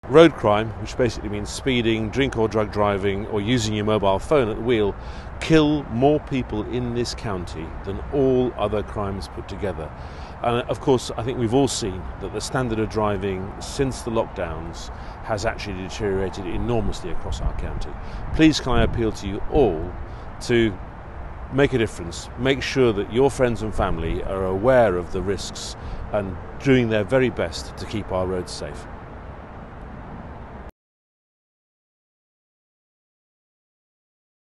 Road crime, which basically means speeding, drink or drug driving, or using your mobile phone at the wheel, kill more people in this county than all other crimes put together. And of course, I think we've all seen that the standard of driving since the lockdowns has actually deteriorated enormously across our county. Please can I appeal to you all to make a difference. Make sure that your friends and family are aware of the risks and doing their very best to keep our roads safe.